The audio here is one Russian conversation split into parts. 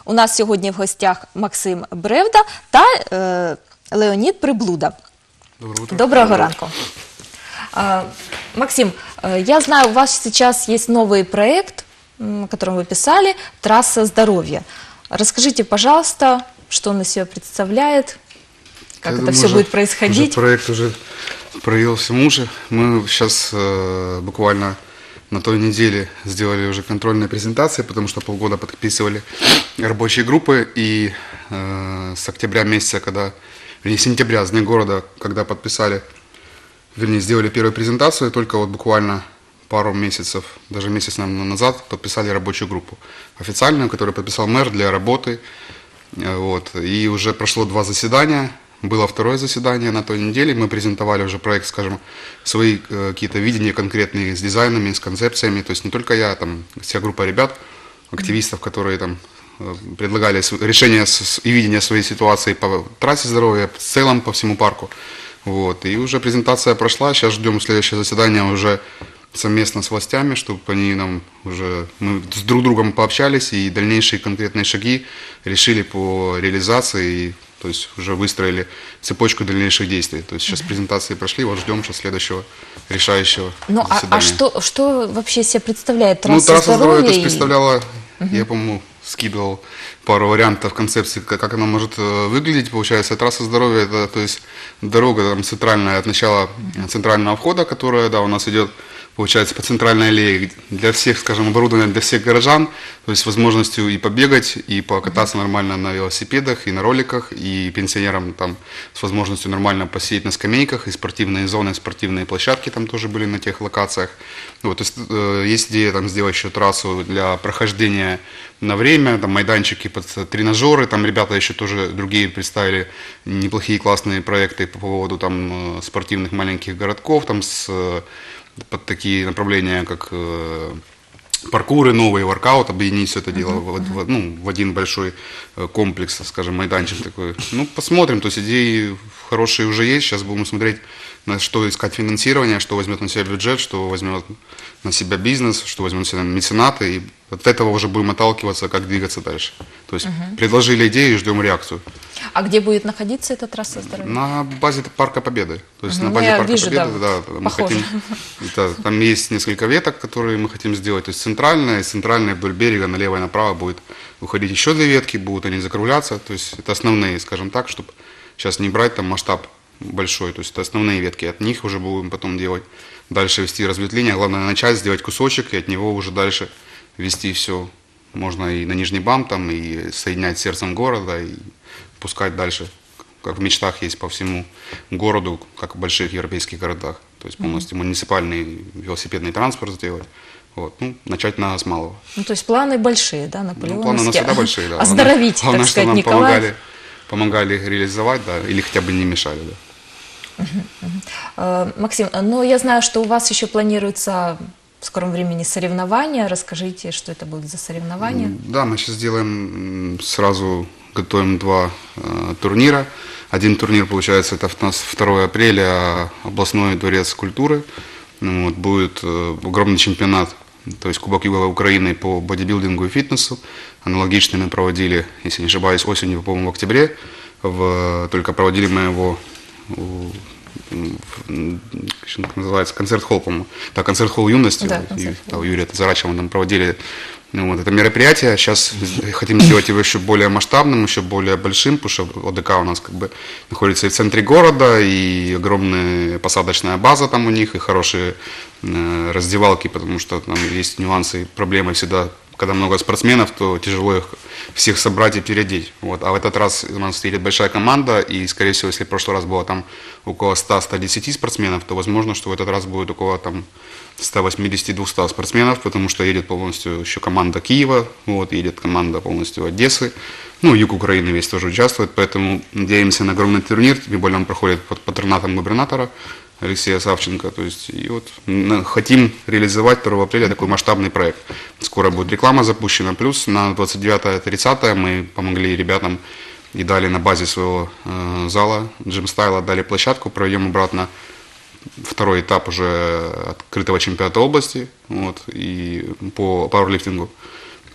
У нас сьогодні в гостях Максим Бревда та Леонід Приблуда. Доброго ранку. Максим, я знаю, у вас сейчас есть новый проект, о котором вы писали, «Трасса здоровья». Расскажите, пожалуйста, что он из себя представляет, как это все будет происходить. Проект уже проявил все мужи. Мы сейчас буквально на той неделе сделали уже контрольные презентации, потому что полгода подписывали рабочие группы. И с октября месяца, вернее, сентября, с Дня города, когда подписали, вернее, сделали первую презентацию, только вот буквально пару месяцев, даже месяц назад подписали рабочую группу официальную, которую подписал мэр для работы. Вот. И уже прошло 2 заседания. Было второе заседание на той неделе. Мы презентовали уже проект, скажем, свои какие-то видения конкретные с дизайнами, с концепциями. То есть не только я, там вся группа ребят, активистов, которые там предлагали решение и видение своей ситуации по трассе здоровья, в целом по всему парку. Вот. И уже презентация прошла. Сейчас ждем следующее заседание уже совместно с властями, чтобы они нам уже, мы с друг другом пообщались и дальнейшие конкретные шаги решили по реализации, то есть уже выстроили цепочку дальнейших действий. То есть сейчас презентации прошли, вот ждем сейчас следующего решающего заседания. А что вообще себя представляет трасса здоровья? Трасса здоровья то есть представляла, я, по-моему, скидывал пару вариантов концепции, как она может выглядеть. Получается, трасса здоровья, это то есть дорога там, центральная от начала центрального входа, которая у нас идет, получается, по центральной аллее, для всех, скажем, оборудование для всех горожан, то есть с возможностью и побегать, и покататься нормально на велосипедах, и на роликах, и пенсионерам там с возможностью нормально посидеть на скамейках, и спортивные зоны, спортивные площадки там тоже были на тех локациях. Вот, то есть есть идея там сделать еще трассу для прохождения на время, там майданчики под тренажеры, там ребята еще тоже другие представили неплохие классные проекты по поводу там спортивных маленьких городков, там под такие направления, как паркуры, новые, воркаут, объединить все это дело в один большой комплекс, скажем, майданчик такой. Ну, посмотрим, то есть идеи хорошие уже есть, сейчас будем смотреть, на что искать финансирование, что возьмет на себя бюджет, что возьмет на себя бизнес, что возьмет на себя меценаты, и от этого уже будем отталкиваться, как двигаться дальше. То есть предложили идею и ждем реакцию. А где будет находиться эта трасса здоровья? На базе Парка Победы. То есть на базе Парка Победы, да, мы хотим, там есть несколько веток, которые мы хотим сделать. То есть центральная вдоль берега, налево и направо будет уходить еще 2 ветки, будут они закругляться. То есть это основные, скажем так, чтобы сейчас не брать там масштаб большой. То есть это основные ветки, от них уже будем потом делать, дальше вести разветвление. Главное начать, сделать кусочек, и от него уже дальше вести все. Можно и на Нижний БАМ, там, и соединять с сердцем города, и пускать дальше, как в мечтах есть по всему городу, как в больших европейских городах. То есть полностью муниципальный велосипедный транспорт сделать. Вот. Ну, начать надо с малого. Ну, то есть планы большие, да, наполеоновские? Ну, планы у нас всегда большие, да. Оздоровить, главное, так сказать, что нам Николаев. помогали реализовать, да, или хотя бы не мешали, да. Максим, ну, я знаю, что у вас еще планируется в скором времени соревнования. Расскажите, что это будет за соревнования? Да, мы сейчас делаем, сразу готовим 2 турнира. Один турнир, получается, это у нас 2 апреля, областной дворец культуры. Ну, вот, будет огромный чемпионат, то есть Кубок Юга Украины по бодибилдингу и фитнесу. Аналогичный мы проводили, если не ошибаюсь, осенью, по-моему, в октябре. Только проводили мы его, что называется, концерт-холл, по-моему. Да, концерт-холл юности. Да, у Юрия Тазарачева там проводили вот это мероприятие. Сейчас хотим сделать его еще более масштабным, еще более большим, потому что ОДК у нас как бы находится и в центре города, и огромная посадочная база там у них, и хорошие раздевалки, потому что там есть нюансы и проблемы всегда. Когда много спортсменов, то тяжело их всех собрать и переодеть. Вот. А в этот раз у нас едет большая команда, и, скорее всего, если в прошлый раз было там около 100-110 спортсменов, то возможно, что в этот раз будет около там 180-200 спортсменов, потому что едет полностью еще команда Киева, вот, едет команда полностью Одессы, ну, юг Украины весь тоже участвует, поэтому надеемся на огромный турнир, тем более он проходит под патронатом губернатора Алексея Савченко, то есть, и вот хотим реализовать 2 апреля такой масштабный проект. Скоро будет реклама запущена, плюс на 29-30 мы помогли ребятам и дали на базе своего зала Gym Style, дали площадку, проведем обратно 2-й этап уже открытого чемпионата области, вот, и по пауэрлифтингу.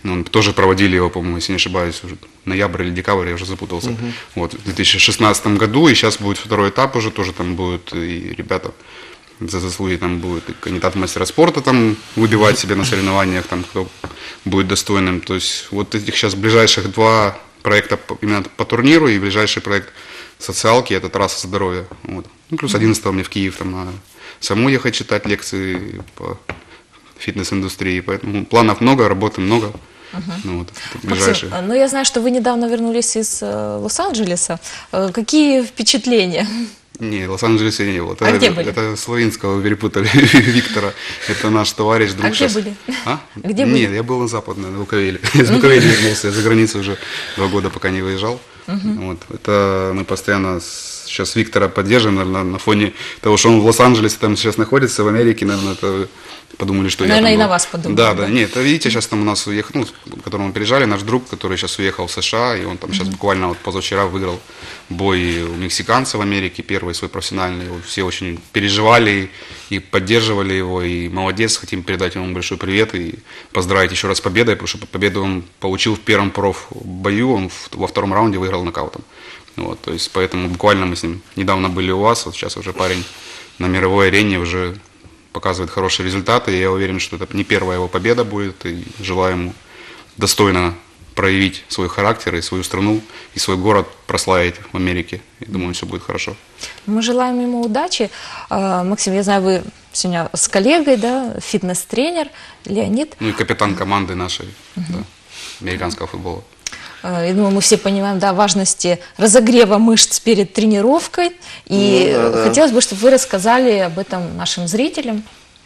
Тоже проводили его, по-моему, если не ошибаюсь, уже ноябрь или декабрь, я уже запутался. Вот, в 2016 году, и сейчас будет второй этап уже, тоже там будут и ребята за заслуги, там будет и кандидат в мастера спорта там выбивать себе на соревнованиях, там кто будет достойным. То есть вот этих сейчас ближайших 2 проекта именно по турниру и ближайший проект социалки, это трасса здоровья. Вот. Плюс 11-го мне в Киев там надо саму ехать читать лекции по фитнес-индустрии, поэтому планов много, работы много. Вот, Максим, ну я знаю, что вы недавно вернулись из Лос-Анджелеса. Какие впечатления? Не, в Лос-Анджелесе не было. Где были? Это Словинского перепутали Виктора. Это наш товарищ, друг. Где были? Где были? Нет, я был на Западной, на Буковеле. Из Буковели вернулся, я за границу уже 2 года, пока не выезжал. Вот. Это мы постоянно сейчас Виктора поддерживаем, наверное, на фоне того, что он в Лос-Анджелесе там сейчас находится, в Америке, наверное, это подумали, что наверное, я там и на вас подумали. Да. Нет, это, видите, сейчас там у нас уехал, к которому мы приезжали, наш друг, который сейчас уехал в США, и он там сейчас буквально вот позавчера выиграл бой у мексиканца в Америке, первый свой профессиональный. Все очень переживали и поддерживали его, и молодец, хотим передать ему большой привет и поздравить еще раз с победой, потому что победу он получил в первом профбою, он во 2-м раунде выиграл нокаутом. Вот, то есть поэтому буквально мы с ним недавно были у вас, вот сейчас уже парень на мировой арене уже показывает хорошие результаты, и я уверен, что это не первая его победа будет, и желаю ему достойно проявить свой характер и свою страну, и свой город прославить в Америке. И думаю, все будет хорошо. Мы желаем ему удачи. Максим, я знаю, вы сегодня с коллегой, да, фитнес-тренер Леонид. Ну и капитан команды нашей, да, американского футбола. Я думаю, мы все понимаем, да, важности разогрева мышц перед тренировкой. И хотелось бы, чтобы вы рассказали об этом нашим зрителям.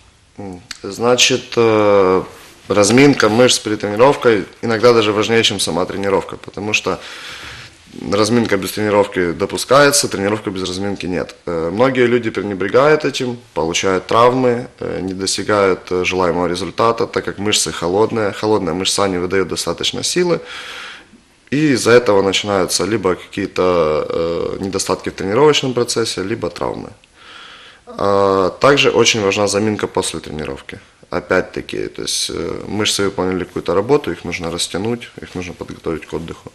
Значит, разминка мышц перед тренировкой иногда даже важнее, чем сама тренировка, потому что разминка без тренировки допускается, тренировка без разминки нет. Многие люди пренебрегают этим, получают травмы, не достигают желаемого результата, так как мышцы холодные, холодная мышца не выдает достаточно силы. И из-за этого начинаются либо какие-то недостатки в тренировочном процессе, либо травмы. Также очень важна заминка после тренировки. Опять-таки, то есть мышцы выполнили какую-то работу, их нужно растянуть, их нужно подготовить к отдыху.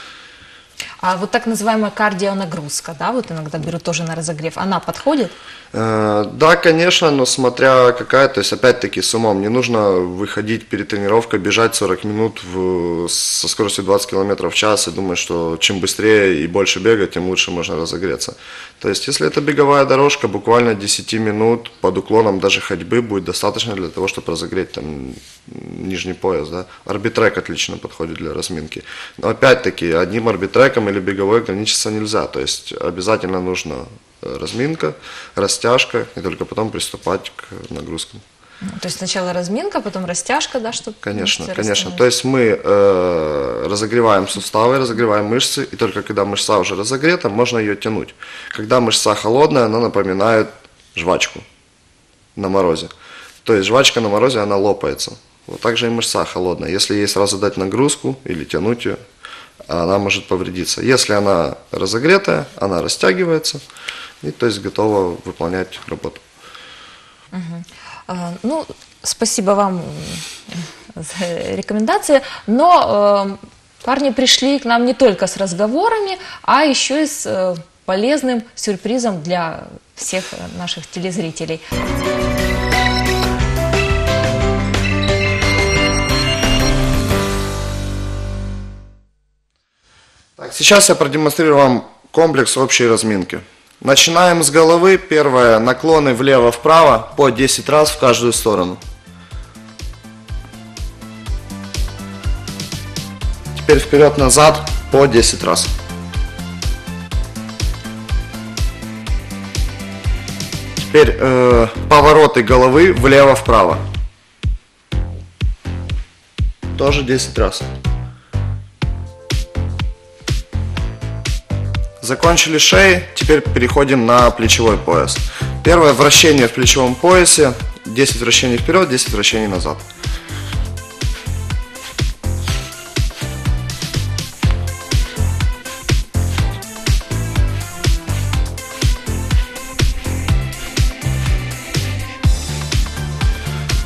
А вот так называемая кардионагрузка, да, вот иногда берут тоже на разогрев, она подходит? Да, конечно, но смотря какая, то есть опять-таки с умом, не нужно выходить перед тренировкой, бежать 40 минут со скоростью 20 км в час и думать, что чем быстрее и больше бегать, тем лучше можно разогреться. То есть если это беговая дорожка, буквально 10 минут под уклоном даже ходьбы будет достаточно для того, чтобы разогреть там нижний пояс. Да? Арбитрек отлично подходит для разминки. Но опять-таки одним арбитреком или беговой ограничиться нельзя, то есть обязательно нужно разминка, растяжка и только потом приступать к нагрузкам. То есть сначала разминка, потом растяжка, да, чтобы... Конечно. То есть мы разогреваем суставы, разогреваем мышцы, и только когда мышца уже разогрета, можно ее тянуть. Когда мышца холодная, она напоминает жвачку на морозе. То есть жвачка на морозе, она лопается. Вот так же и мышца холодная. Если ей сразу дать нагрузку или тянуть ее, она может повредиться. Если она разогретая, она растягивается и то есть готова выполнять работу. Ну, спасибо вам за рекомендации, но парни пришли к нам не только с разговорами, а еще и с полезным сюрпризом для всех наших телезрителей. Так, сейчас я продемонстрирую вам комплекс общей разминки. Начинаем с головы. Первое, наклоны влево-вправо по 10 раз в каждую сторону. Теперь вперед-назад по 10 раз. Теперь повороты головы влево-вправо. Тоже 10 раз. Закончили шеи, теперь переходим на плечевой пояс. Первое вращение в плечевом поясе, 10 вращений вперед, 10 вращений назад.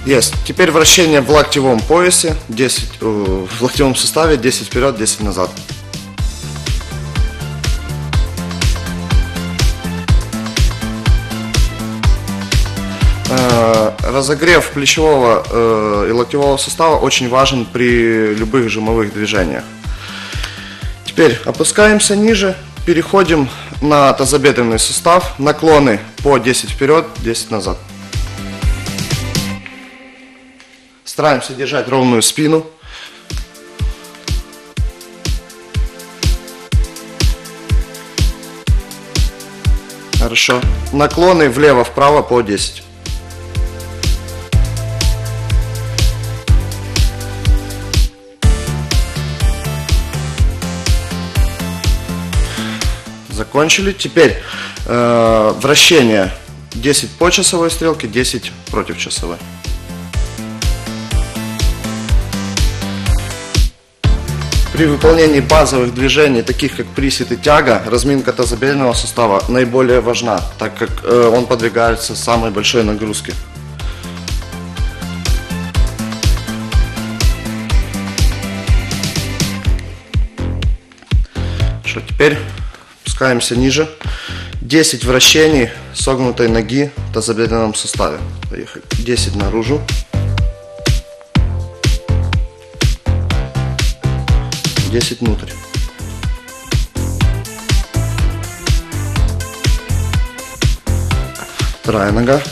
Есть. Теперь вращение в локтевом поясе, 10, в локтевом суставе 10 вперед, 10 назад. Разогрев плечевого и локтевого сустава очень важен при любых жимовых движениях. Теперь опускаемся ниже, переходим на тазобедренный сустав, наклоны по 10 вперед, 10 назад. Стараемся держать ровную спину. Хорошо. Наклоны влево-вправо по 10. Закончили. Теперь вращение 10 по часовой стрелке, 10 против часовой. При выполнении базовых движений, таких как присед и тяга, разминка тазобедренного сустава наиболее важна, так как он подвигается самой большой нагрузке. Что теперь? Спускаемся ниже. 10 вращений согнутой ноги в тазобедренном суставе. Поехали. 10 наружу. 10 внутрь. Вторая нога.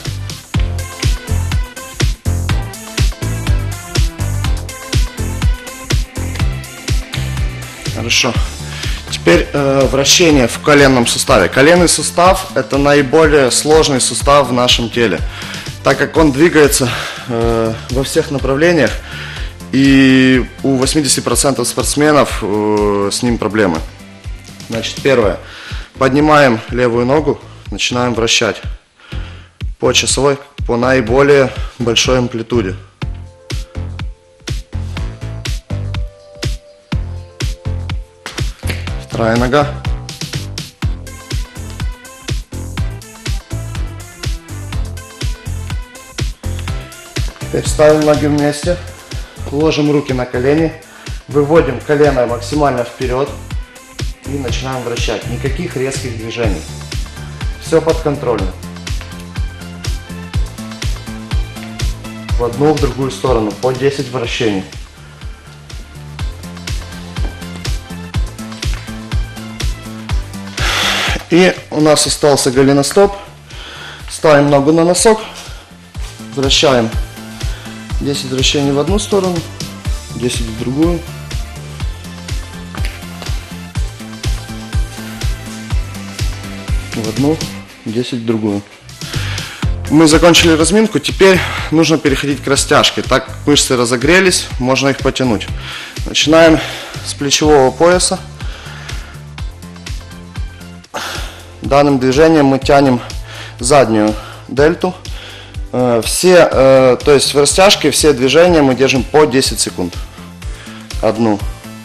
Хорошо. Теперь вращение в коленном суставе. Коленный сустав – это наиболее сложный сустав в нашем теле, так как он двигается во всех направлениях, и у 80% спортсменов с ним проблемы. Значит, первое. Поднимаем левую ногу, начинаем вращать по часовой, по наиболее большой амплитуде. Вторая нога. Теперь ставим ноги вместе, ложим руки на колени, выводим колено максимально вперед и начинаем вращать. Никаких резких движений. Все под контролем. В одну, в другую сторону, по 10 вращений. И у нас остался голеностоп. Ставим ногу на носок, вращаем 10 вращений в одну сторону, 10 в другую. В одну, 10 в другую. Мы закончили разминку, теперь нужно переходить к растяжке. Так как мышцы разогрелись, можно их потянуть. Начинаем с плечевого пояса. Данным движением мы тянем заднюю дельту. То есть в растяжке все движения мы держим по 10 секунд. Одну.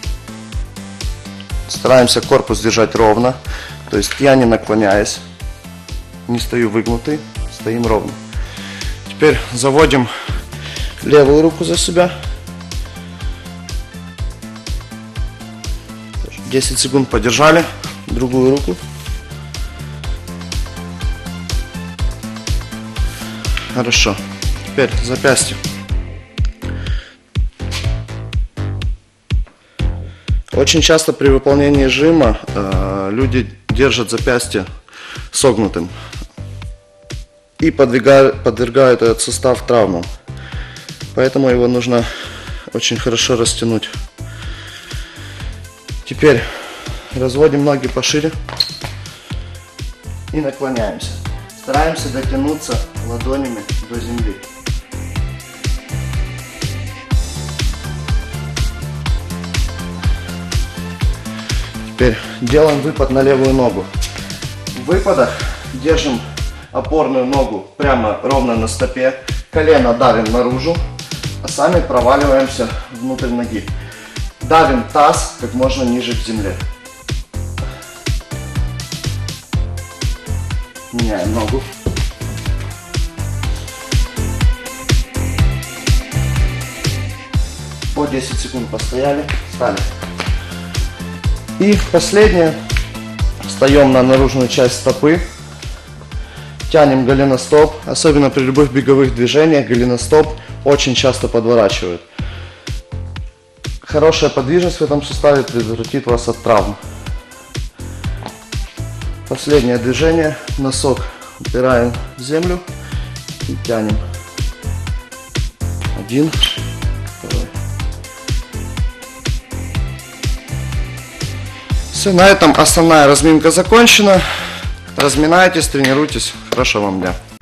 Стараемся корпус держать ровно. То есть я не наклоняюсь, не стою выгнутый, стоим ровно. Теперь заводим левую руку за себя. 10 секунд подержали. Другую руку. Хорошо. Теперь запястье. Очень часто при выполнении жима люди держат запястье согнутым и подвергают этот сустав травмам. Поэтому его нужно очень хорошо растянуть. Теперь разводим ноги пошире и наклоняемся. Стараемся дотянуться ладонями до земли. Теперь делаем выпад на левую ногу. В выпадах держим опорную ногу прямо ровно на стопе, колено давим наружу, а сами проваливаемся внутрь ноги. Давим таз как можно ниже к земле. Меняем ногу. 10 секунд постояли, встали. И последнее. Встаем на наружную часть стопы. Тянем голеностоп. Особенно при любых беговых движениях голеностоп очень часто подворачивают. Хорошая подвижность в этом суставе предотвратит вас от травм. Последнее движение. Носок упираем в землю и тянем. 1, 2. Все, на этом основная разминка закончена. Разминайтесь, тренируйтесь. Хорошего вам дня.